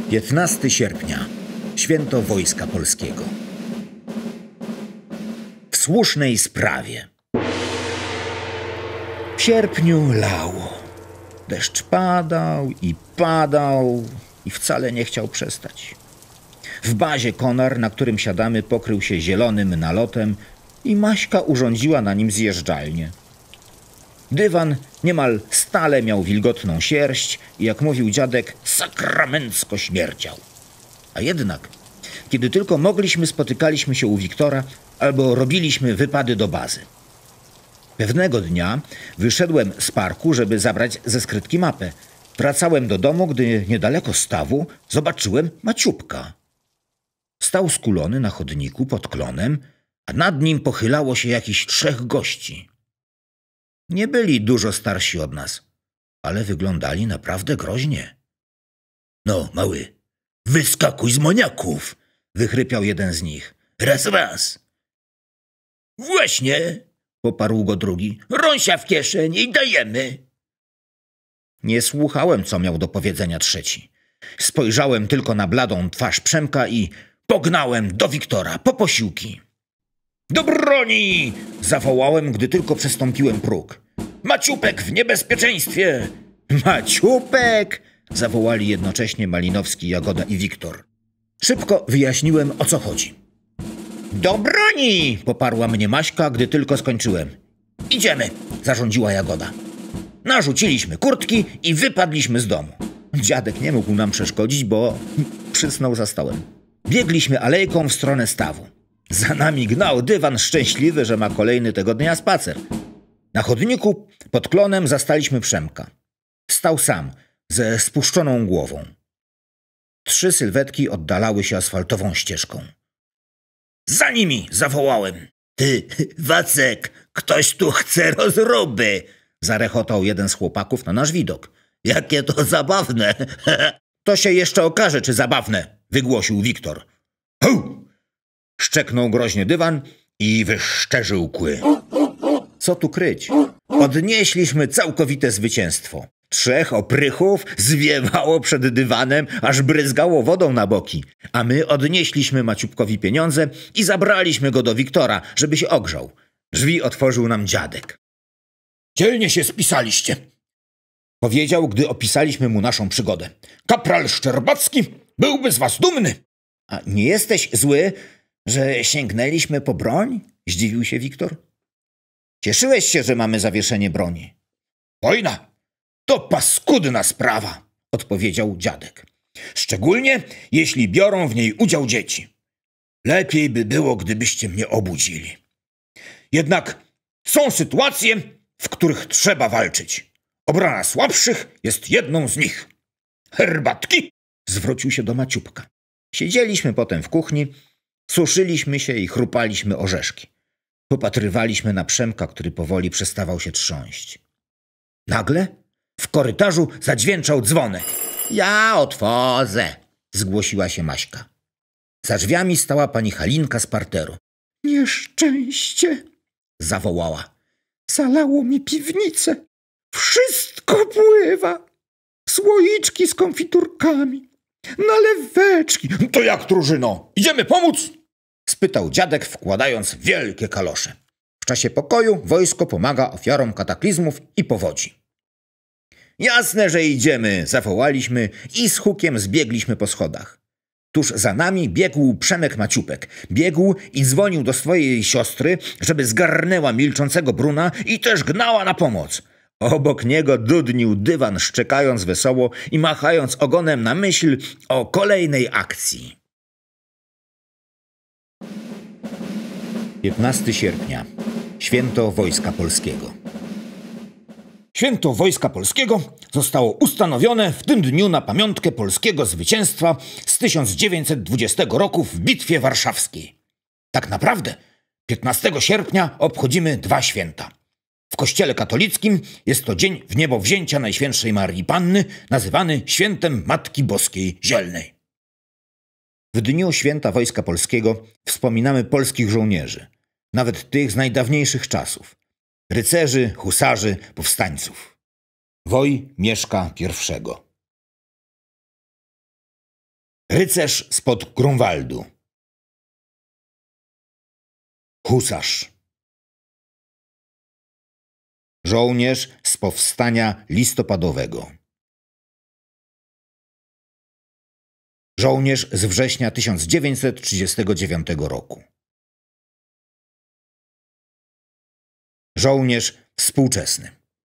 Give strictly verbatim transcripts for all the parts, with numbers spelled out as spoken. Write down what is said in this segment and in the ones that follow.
piętnastego sierpnia. Święto Wojska Polskiego. W słusznej sprawie. W sierpniu lało. Deszcz padał i padał i wcale nie chciał przestać. W bazie konar, na którym siadamy, pokrył się zielonym nalotem i Maśka urządziła na nim zjeżdżalnię. Dywan niemal stale miał wilgotną sierść i, jak mówił dziadek, sakramencko śmierdział. A jednak, kiedy tylko mogliśmy, spotykaliśmy się u Wiktora albo robiliśmy wypady do bazy. Pewnego dnia wyszedłem z parku, żeby zabrać ze skrytki mapę. Wracałem do domu, gdy niedaleko stawu zobaczyłem Maciupka. Stał skulony na chodniku pod klonem, a nad nim pochylało się jakichś trzech gości. Nie byli dużo starsi od nas, ale wyglądali naprawdę groźnie. — No, mały, wyskakuj z moniaków! — wychrypiał jeden z nich. — Raz, raz! — Właśnie! — poparł go drugi. — Rąsia w kieszeń i dajemy! Nie słuchałem, co miał do powiedzenia trzeci. Spojrzałem tylko na bladą twarz Przemka i pognałem do Wiktora po posiłki. — Do broni! — zawołałem, gdy tylko przestąpiłem próg. — Maciupek w niebezpieczeństwie! — Maciupek! — zawołali jednocześnie Malinowski, Jagoda i Wiktor. Szybko wyjaśniłem, o co chodzi. — Do broni! — poparła mnie Maśka, gdy tylko skończyłem. — Idziemy! — zarządziła Jagoda. Narzuciliśmy kurtki i wypadliśmy z domu. Dziadek nie mógł nam przeszkodzić, bo przysnął za stołem. Biegliśmy alejką w stronę stawu. Za nami gnał Dywan, szczęśliwy, że ma kolejny tego dnia spacer. Na chodniku pod klonem zastaliśmy Przemka. Stał sam, ze spuszczoną głową. Trzy sylwetki oddalały się asfaltową ścieżką. — Za nimi! — zawołałem. — Ty, Wacek, ktoś tu chce rozruby! — zarechotał jeden z chłopaków na nasz widok. — Jakie to zabawne! — To się jeszcze okaże, czy zabawne! — wygłosił Wiktor. — Hu! — szczeknął groźnie Dywan i wyszczerzył kły. Co tu kryć? Odnieśliśmy całkowite zwycięstwo. Trzech oprychów zwiewało przed dywanem, aż bryzgało wodą na boki. A my odnieśliśmy Maciupkowi pieniądze i zabraliśmy go do Wiktora, żeby się ogrzał. Drzwi otworzył nam dziadek. — Dzielnie się spisaliście! — powiedział, gdy opisaliśmy mu naszą przygodę. — Kapral Szczerbacki byłby z was dumny! — A nie jesteś zły, że sięgnęliśmy po broń? — zdziwił się Wiktor. — Cieszyłeś się, że mamy zawieszenie broni. — Wojna to paskudna sprawa — odpowiedział dziadek. — Szczególnie, jeśli biorą w niej udział dzieci. Lepiej by było, gdybyście mnie obudzili. Jednak są sytuacje, w których trzeba walczyć. Obrona słabszych jest jedną z nich. Herbatki? — zwrócił się do Maciupka. Siedzieliśmy potem w kuchni, suszyliśmy się i chrupaliśmy orzeszki. Popatrywaliśmy na Przemka, który powoli przestawał się trząść. Nagle w korytarzu zadźwięczał dzwonek. — Ja otworzę! — zgłosiła się Maśka. Za drzwiami stała pani Halinka z parteru. — Nieszczęście! — zawołała. — Zalało mi piwnicę. Wszystko pływa. Słoiczki z konfiturkami. Naleweczki. — To jak, drużyno? Idziemy pomóc? — spytał dziadek, wkładając wielkie kalosze. W czasie pokoju wojsko pomaga ofiarom kataklizmów i powodzi. — Jasne, że idziemy! — zawołaliśmy i z hukiem zbiegliśmy po schodach. Tuż za nami biegł Przemek Maciupek. Biegł i dzwonił do swojej siostry, żeby zgarnęła milczącego Bruna i też gnała na pomoc. Obok niego dudnił Dywan, szczekając wesoło i machając ogonem na myśl o kolejnej akcji. piętnastego sierpnia. Święto Wojska Polskiego. Święto Wojska Polskiego zostało ustanowione w tym dniu na pamiątkę polskiego zwycięstwa z tysiąc dziewięćset dwudziestego roku w Bitwie Warszawskiej. Tak naprawdę piętnastego sierpnia obchodzimy dwa święta. W Kościele katolickim jest to dzień wniebowzięcia Najświętszej Marii Panny, nazywany świętem Matki Boskiej Zielnej. W dniu święta Wojska Polskiego wspominamy polskich żołnierzy, nawet tych z najdawniejszych czasów. Rycerzy, husarzy, powstańców. Woj Mieszka pierwszego. Rycerz spod Grunwaldu. Husarz. Żołnierz z powstania listopadowego. Żołnierz z września tysiąc dziewięćset trzydziestego dziewiątego roku. Żołnierz współczesny.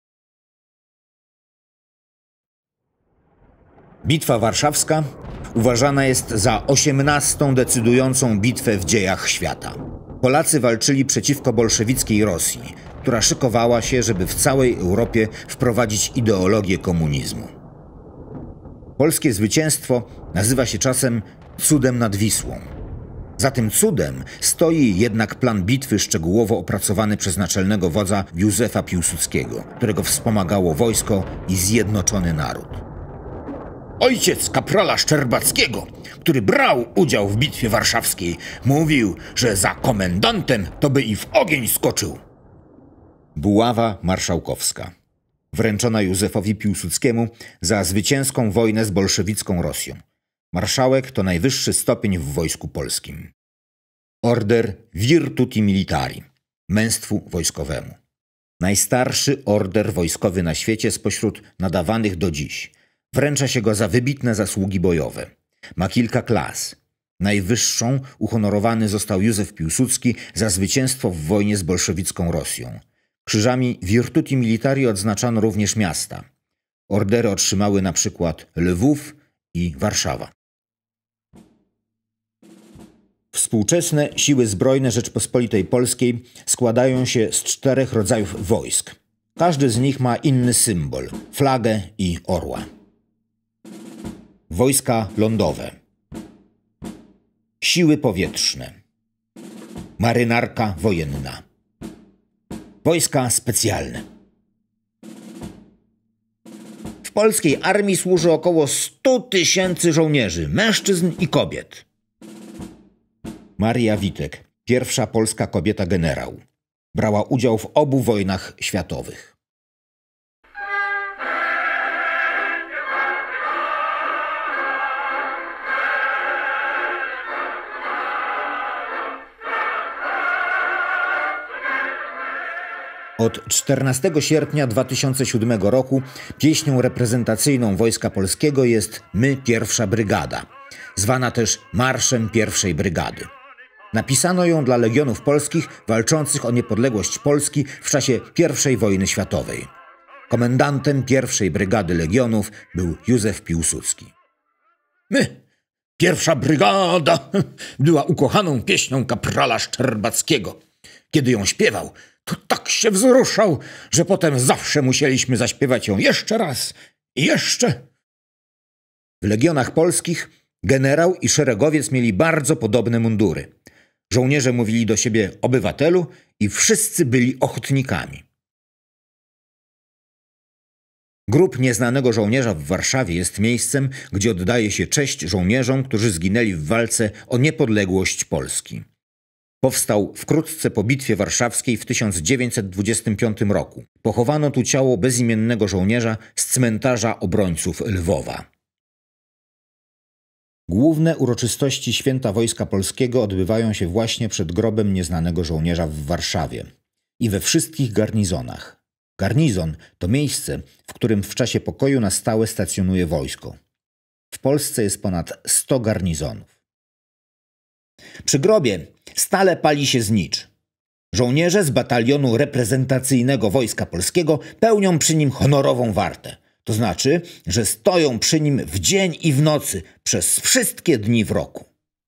Bitwa Warszawska uważana jest za osiemnastą decydującą bitwę w dziejach świata. Polacy walczyli przeciwko bolszewickiej Rosji, która szykowała się, żeby w całej Europie wprowadzić ideologię komunizmu. Polskie zwycięstwo nazywa się czasem cudem nad Wisłą. Za tym cudem stoi jednak plan bitwy szczegółowo opracowany przez naczelnego wodza Józefa Piłsudskiego, którego wspomagało wojsko i zjednoczony naród. Ojciec kaprala Szczerbackiego, który brał udział w bitwie warszawskiej, mówił, że za komendantem to by i w ogień skoczył. Buława marszałkowska, wręczona Józefowi Piłsudskiemu za zwycięską wojnę z bolszewicką Rosją. Marszałek to najwyższy stopień w wojsku polskim. Order Virtuti Militari, męstwu wojskowemu. Najstarszy order wojskowy na świecie spośród nadawanych do dziś. Wręcza się go za wybitne zasługi bojowe. Ma kilka klas. Najwyższą uhonorowany został Józef Piłsudski za zwycięstwo w wojnie z bolszewicką Rosją. Krzyżami Virtuti Militari odznaczano również miasta. Ordery otrzymały na przykład Lwów i Warszawa. Współczesne siły zbrojne Rzeczpospolitej Polskiej składają się z czterech rodzajów wojsk. Każdy z nich ma inny symbol – flagę i orła. Wojska lądowe. Siły powietrzne. Marynarka wojenna. Wojska specjalne. W polskiej armii służy około stu tysięcy żołnierzy, mężczyzn i kobiet. Maria Witek, pierwsza polska kobieta generał. Brała udział w obu wojnach światowych. Od czternastego sierpnia dwa tysiące siódmego roku pieśnią reprezentacyjną Wojska Polskiego jest My Pierwsza Brygada, zwana też Marszem Pierwszej Brygady. Napisano ją dla legionów polskich walczących o niepodległość Polski w czasie pierwszej wojny światowej. Komendantem pierwszej brygady legionów był Józef Piłsudski. My, Pierwsza Brygada, była ukochaną pieśnią kaprala Szczerbackiego. Kiedy ją śpiewał, to tak się wzruszał, że potem zawsze musieliśmy zaśpiewać ją jeszcze raz i jeszcze. W legionach polskich generał i szeregowiec mieli bardzo podobne mundury. Żołnierze mówili do siebie obywatelu i wszyscy byli ochotnikami. Grób Nieznanego Żołnierza w Warszawie jest miejscem, gdzie oddaje się cześć żołnierzom, którzy zginęli w walce o niepodległość Polski. Powstał wkrótce po Bitwie Warszawskiej w tysiąc dziewięćset dwudziestym piątym roku. Pochowano tu ciało bezimiennego żołnierza z cmentarza obrońców Lwowa. Główne uroczystości Święta Wojska Polskiego odbywają się właśnie przed grobem Nieznanego Żołnierza w Warszawie i we wszystkich garnizonach. Garnizon to miejsce, w którym w czasie pokoju na stałe stacjonuje wojsko. W Polsce jest ponad sto garnizonów. Przy grobie stale pali się znicz. Żołnierze z batalionu reprezentacyjnego Wojska Polskiego pełnią przy nim honorową wartę. To znaczy, że stoją przy nim w dzień i w nocy przez wszystkie dni w roku.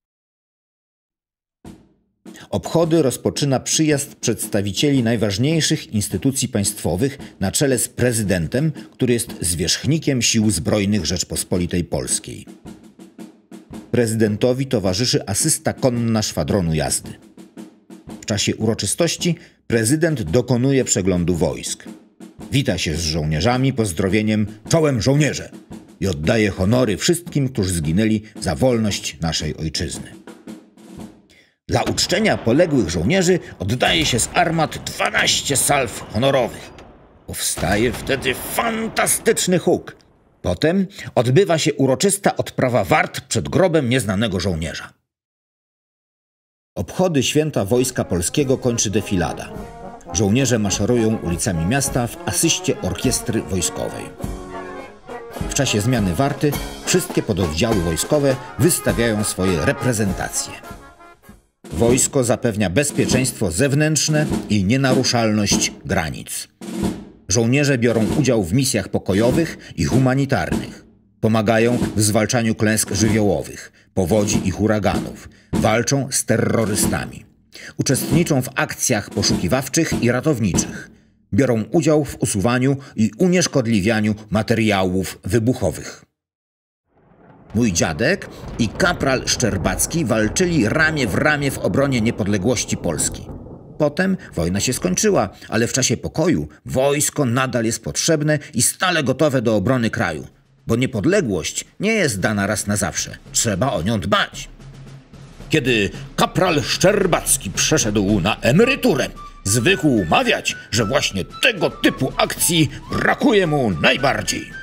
Obchody rozpoczyna przyjazd przedstawicieli najważniejszych instytucji państwowych na czele z prezydentem, który jest zwierzchnikiem Sił Zbrojnych Rzeczpospolitej Polskiej. Prezydentowi towarzyszy asysta konna szwadronu jazdy. W czasie uroczystości prezydent dokonuje przeglądu wojsk. Wita się z żołnierzami pozdrowieniem „Czołem żołnierze” i oddaje honory wszystkim, którzy zginęli za wolność naszej ojczyzny. Dla uczczenia poległych żołnierzy oddaje się z armat dwanaście salw honorowych. Powstaje wtedy fantastyczny huk. Potem odbywa się uroczysta odprawa wart przed grobem nieznanego żołnierza. Obchody święta Wojska Polskiego kończy defilada. Żołnierze maszerują ulicami miasta w asyście orkiestry wojskowej. W czasie zmiany warty wszystkie pododdziały wojskowe wystawiają swoje reprezentacje. Wojsko zapewnia bezpieczeństwo zewnętrzne i nienaruszalność granic. Żołnierze biorą udział w misjach pokojowych i humanitarnych. Pomagają w zwalczaniu klęsk żywiołowych, powodzi i huraganów. Walczą z terrorystami. Uczestniczą w akcjach poszukiwawczych i ratowniczych. Biorą udział w usuwaniu i unieszkodliwianiu materiałów wybuchowych. Mój dziadek i kapral Szczerbacki walczyli ramię w ramię w obronie niepodległości Polski. Potem wojna się skończyła, ale w czasie pokoju wojsko nadal jest potrzebne i stale gotowe do obrony kraju. Bo niepodległość nie jest dana raz na zawsze. Trzeba o nią dbać. Kiedy kapral Szczerbacki przeszedł na emeryturę, zwykł mawiać, że właśnie tego typu akcji brakuje mu najbardziej.